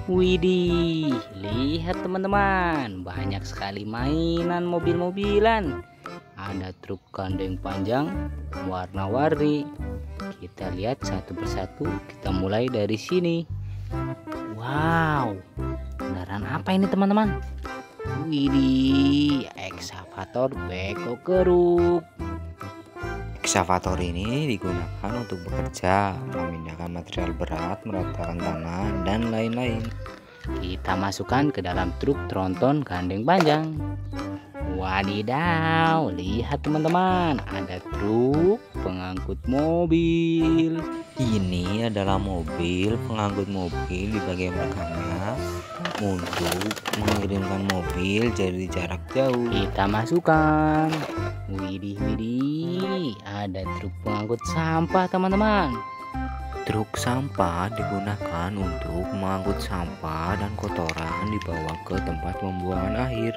Widih, lihat teman-teman, banyak sekali mainan mobil-mobilan. Ada truk gandeng panjang warna-warni. Kita lihat satu persatu, kita mulai dari sini. Wow, kendaraan apa ini teman-teman? Widih, ekskavator beko keruk. Ekskavator ini digunakan untuk bekerja, memindahkan material berat, meratakan tanah, dan lain-lain. Kita masukkan ke dalam truk tronton gandeng panjang. Wadidaw, lihat teman-teman, ada truk pengangkut mobil. Ini adalah mobil pengangkut mobil di bagian belakangnya untuk mengirimkan mobil dari jarak jauh. Kita masukkan. Widih, ada truk pengangkut sampah teman-teman. Truk sampah digunakan untuk mengangkut sampah dan kotoran dibawa ke tempat pembuangan akhir.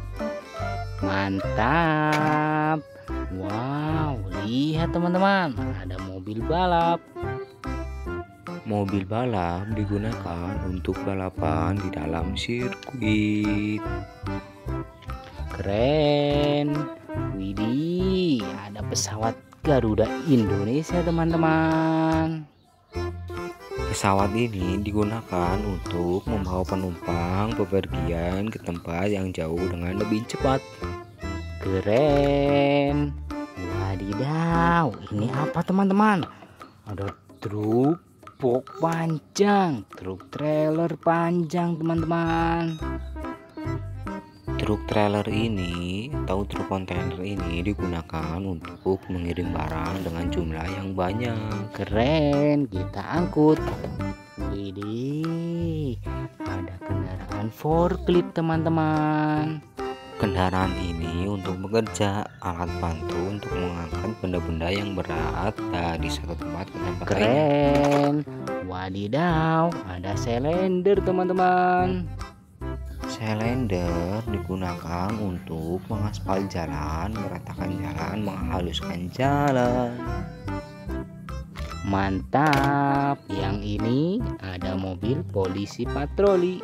Mantap. Wow, lihat teman-teman, ada mobil balap. Mobil balap digunakan untuk balapan di dalam sirkuit. Keren. Widih, ada pesawat Garuda Indonesia teman-teman. Pesawat ini digunakan untuk membawa penumpang bepergian ke tempat yang jauh dengan lebih cepat. Keren. Wadidaw, ini apa teman-teman? Ada truk box panjang, truk trailer panjang teman-teman. Truk trailer ini atau truk kontainer ini digunakan untuk mengirim barang dengan jumlah yang banyak. Keren, kita angkut. Widih, ada kendaraan forklift teman-teman. Kendaraan ini untuk bekerja, alat bantu untuk mengangkat benda-benda yang berat dari satu tempat ke tempat lain. Keren. Wadidaw, ada selender teman-teman. Selender digunakan untuk mengaspal jalan, meratakan jalan, menghaluskan jalan. Mantap. Yang ini ada mobil polisi patroli.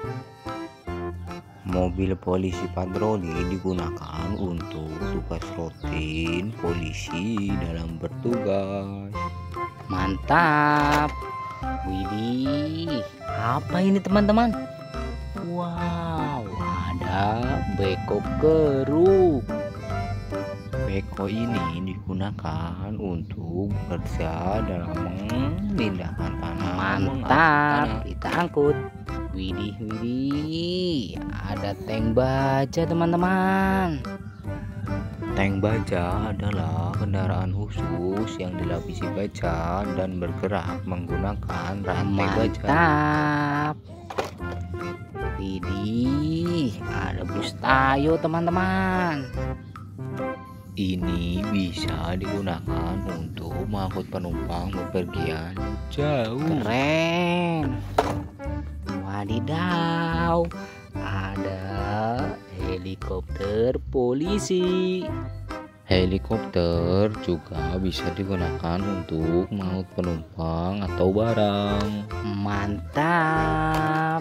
Mobil polisi patroli digunakan untuk tugas rutin polisi dalam bertugas. Mantap. Widih, apa ini teman-teman? Wow, ada beko keruk. Beko ini digunakan untuk bekerja dalam memindahkan tanah. Mantap, kita angkut. Widih, ada tank baja teman-teman. Tank baja adalah kendaraan khusus yang dilapisi baja dan bergerak menggunakan rantai baja. Mantap. Widih, ada bus Tayo teman-teman. Ini bisa digunakan untuk mengangkut penumpang bepergian jauh. Keren. Wadidaw, ada helikopter polisi. Helikopter juga bisa digunakan untuk mengangkut penumpang atau barang. Mantap.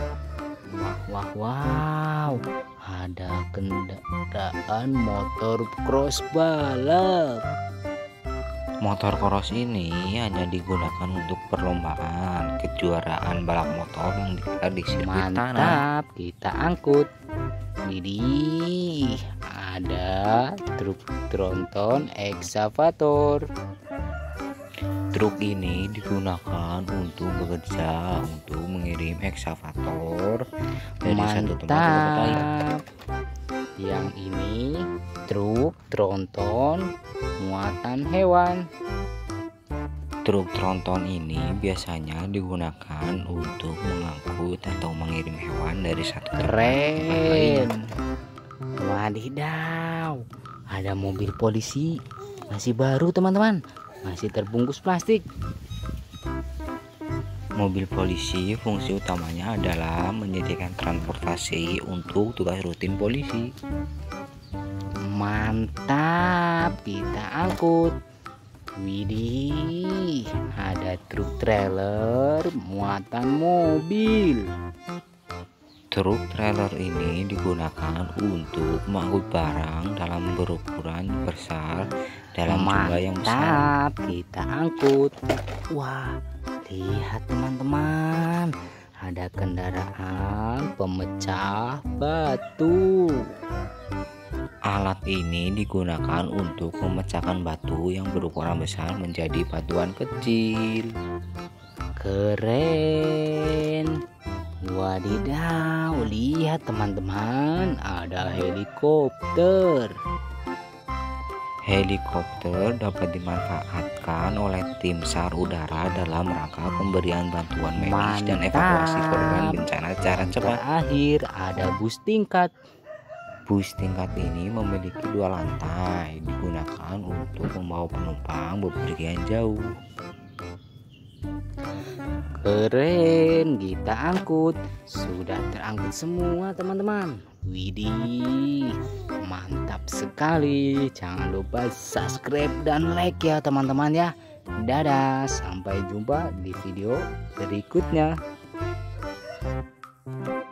Wow, ada kendaraan motor cross balap. Motor cross ini hanya digunakan untuk perlombaan kejuaraan balap motor yang digelar di sirkuit tanah. Mantap, kita angkut. Widih, ada truk tronton ekskavator. Truk ini digunakan untuk bekerja untuk mengirim ekskavator dari satu tempat ke tempat lain. Mantap. Yang ini truk tronton muatan hewan. Truk tronton ini biasanya digunakan untuk mengangkut atau mengirim hewan dari satu tempat ke tempat lain. Keren. Wadidaw, ada mobil polisi, masih baru teman-teman, masih terbungkus plastik. Mobil polisi fungsi utamanya adalah menyediakan transportasi untuk tugas rutin polisi. Mantap, kita angkut. Widih, ada truk trailer muatan mobil. Truk trailer ini digunakan untuk mengangkut barang dalam berukuran besar dalam jumlah yang besar. Mantap, kita angkut. Wah, lihat teman-teman, ada kendaraan pemecah batu. Alat ini digunakan untuk memecahkan batu yang berukuran besar menjadi batuan kecil. Keren. Wadidaw, lihat teman-teman, ada helikopter. Helikopter dapat dimanfaatkan oleh tim SAR udara dalam rangka pemberian bantuan medis dan evakuasi korban bencana secara cepat. Terakhir ada bus tingkat. Bus tingkat ini memiliki 2 lantai, digunakan untuk membawa penumpang bepergian jauh. Keren, kita angkut. Sudah terangkut semua teman-teman. Widih, mantap sekali. Jangan lupa subscribe dan like ya teman-teman ya. Dadah, sampai jumpa di video berikutnya.